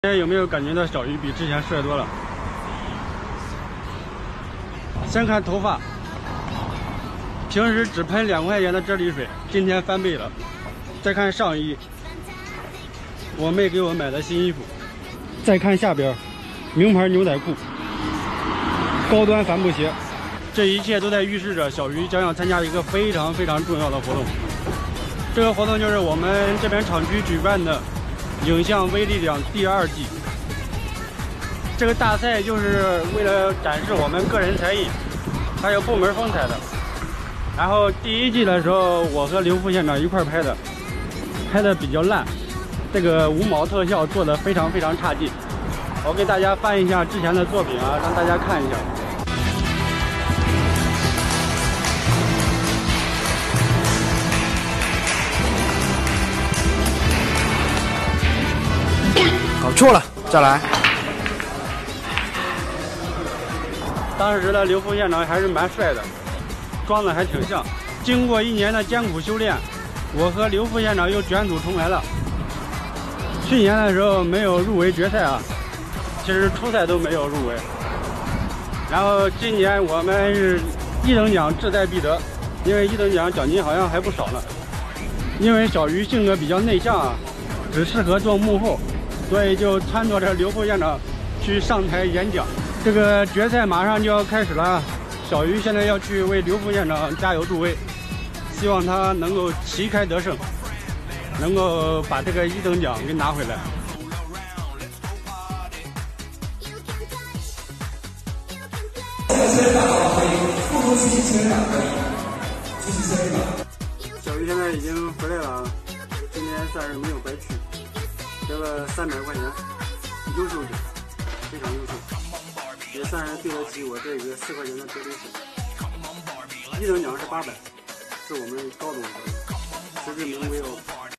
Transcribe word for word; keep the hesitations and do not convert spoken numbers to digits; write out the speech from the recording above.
现在有没有感觉到小鱼比之前帅多了？先看头发，平时只喷两块钱的啫喱水，今天翻倍了。再看上衣，我妹给我买的新衣服。再看下边，名牌牛仔裤，高端帆布鞋。这一切都在预示着小鱼将要参加一个非常非常重要的活动。这个活动就是我们这边厂区举办的影像微力量第二季。这个大赛就是为了展示我们个人才艺，还有部门风采的。然后第一季的时候，我和刘副县长一块拍的，拍的比较烂，这个无毛特效做的非常非常差劲。我给大家翻一下之前的作品啊，让大家看一下。 搞错了，再来。 当时的刘副县长还是蛮帅的，装的还挺像。经过一年的艰苦修炼，我和刘副县长又卷土重来了。去年的时候没有入围决赛啊，其实初赛都没有入围。然后今年我们是一等奖志在必得，因为一等奖奖金好像还不少呢。因为小鱼性格比较内向啊，只适合做幕后。所以就撺掇着刘副县长去上台演讲。这个决赛马上就要开始了，小鱼现在要去为刘副县长加油助威，希望他能够旗开得胜，能够把这个一等奖给拿回来。小鱼现在已经回来了，今天算是没有白去。得了三百块钱，优秀者，非常优秀，也算是对得起我这个四块钱的啫喱水。一等奖是八百，是我们高中生，实至名归哦。